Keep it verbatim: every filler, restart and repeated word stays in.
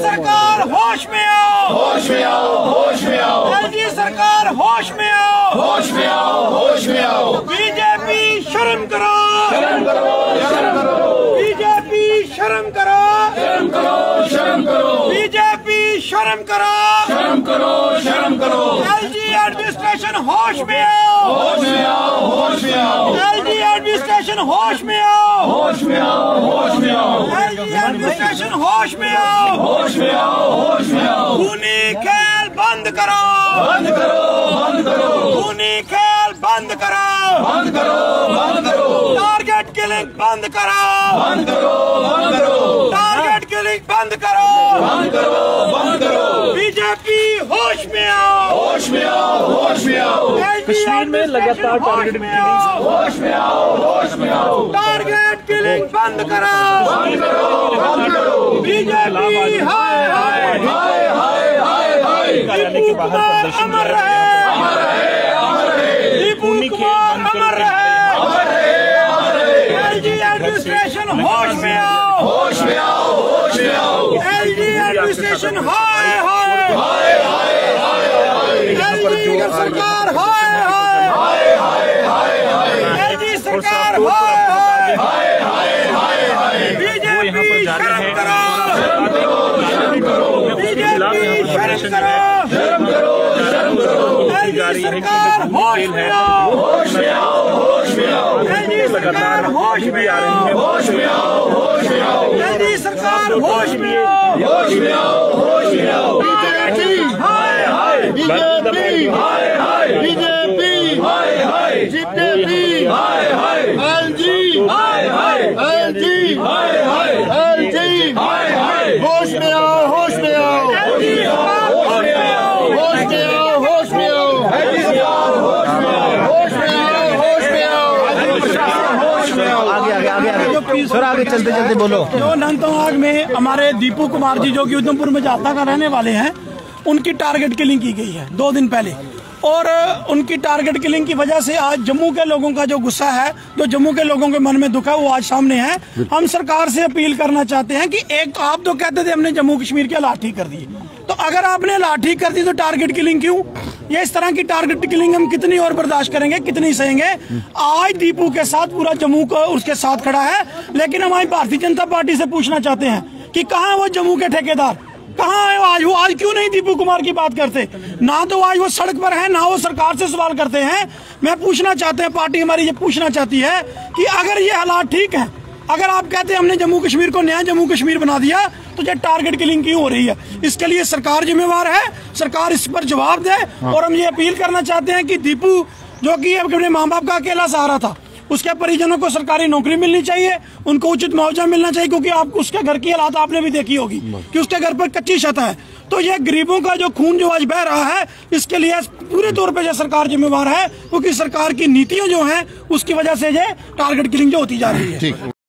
सरकार होश में आओ, होश में आओ, होश में आओ। एलजी सरकार होश में आओ, होश में आओ, होश में आओ। बीजेपी शर्म करो, शर्म करो, शर्म करो। बीजेपी शर्म करो, शर्म करो, शर्म करो। बीजेपी शर्म करो, शर्म करो, शर्म करो। एलजी एडमिनिस्ट्रेशन होश में आओ, होश में आओ, होश में आओ। एलजी एडमिनिस्ट्रेशन होश में आओ, होश में आओ, होश में आओ। एलजी एडमिनिस्ट्रेशन होश में आओ, होश में आओ, होश में आओ। खूनी खेल बंद करो, बंद करो, बंद करो। खूनी खेल बंद करो, बंद करो, बंद करो। टारगेट किलिंग बंद करो, बंद करो, बंद करो। टारगेट किलिंग बंद करो, बंद करो, बंद करो। बीजेपी होश में आओ, होश में आओ, होश में आओ। कश्मीर में लगातार टारगेट किलिंग, होश में आओ, होश में आओ। टारगेट किलिंग बंद करो, बंद करो, बंद करो। बीजेपी हाय हाय हाय, हाय, हाय, हाय। दीपू कुमार अमर रहे, अमर रहे, अमर रहे। दीपू कुमार अमर रहे, अमर रहे, अमर रहे। एलजी एडमिनिस्ट्रेशन होश में आओ, होश में आओ, होश में आओ। एलजी एडमिनिस्ट्रेशन हाय हाय हाय, हाय, हाय, हाय। एलजी सरकार हाय हाय हाय, हाय, हाय, हाय। एलजी सरकार हाय हाय हाय, हाय, हाय, हाय। बीजेपी शर्म करो, शर्म करो, शर्म करो। बीजेपी शर्म करो, शर्म करो, शर्म करो। एलजी सरकार होश में आओ, होश में आओ, होश में आओ। एलजी सरकार होश में आओ, होश में आओ, होश में आओ। एलजी सरकार होश में आओ, होश में आओ, होश में आओ। बीजेपी हाय हाय बीजेपी हाय, हाय। बीजेपी हाय, हाय। जीतेपी हाय, हाय। एलजी हाय, हाय। एलजी हाय, हाय। एलजी हाय, हाय। होश में आओ, होश में आओ, एलजी होश में आओ, होश में आओ, होश में आओ, होश में आओ, होश में आओ। होश में आओ, होश में आओ, होश में आओ। आगे आगे आगे आगे सर आगे चलते चलते बोलो। जो अनंतनाग में हमारे दीपू कुमार जी जो कि उधमपुर में जाता का रहने वाले हैं, उनकी टारगेट किलिंग की गई है दो दिन पहले, और उनकी टारगेट किलिंग की वजह से आज जम्मू के लोगों का जो गुस्सा है, जो जम्मू के लोगों के मन में दुख है, वो आज सामने है। हम सरकार से अपील करना चाहते हैं कि एक आप तो कहते थे हमने जम्मू कश्मीर के लाठी कर दी, तो अगर आपने लाठी कर दी तो टारगेट किलिंग क्यों? ये इस तरह की टारगेट किलिंग हम कितनी और बर्दाश्त करेंगे, कितनी सहेंगे? आज दीपू के साथ पूरा जम्मू को उसके साथ खड़ा है, लेकिन हम आज भारतीय जनता पार्टी से पूछना चाहते हैं कि कहाँ है वो जम्मू के ठेकेदार, कहाँ है वो आज? वो आज क्यों नहीं दीपू कुमार की बात करते? ना तो आज वो सड़क पर है, ना वो सरकार से सवाल करते हैं। मैं पूछना चाहते हैं, पार्टी हमारी ये पूछना चाहती है कि अगर ये हालात ठीक है, अगर आप कहते हैं हमने जम्मू कश्मीर को नया जम्मू कश्मीर बना दिया, तो ये टारगेट किलिंग क्यों हो रही है? इसके लिए सरकार जिम्मेवार है, सरकार इस पर जवाब दे। और हम ये अपील करना चाहते हैं कि दीपू जो कि अपने माँ बाप का अकेला सहारा था, उसके परिजनों को सरकारी नौकरी मिलनी चाहिए, उनको उचित मुआवजा मिलना चाहिए, क्योंकि आप उसके घर की हालात आपने भी देखी होगी कि उसके घर पर कच्ची छत है। तो ये गरीबों का जो खून जो आज बह रहा है, इसके लिए पूरे तौर पे जो सरकार जिम्मेवार है, क्योंकि सरकार की नीतियां जो हैं उसकी वजह से ये टारगेट किलिंग जो होती जा रही है।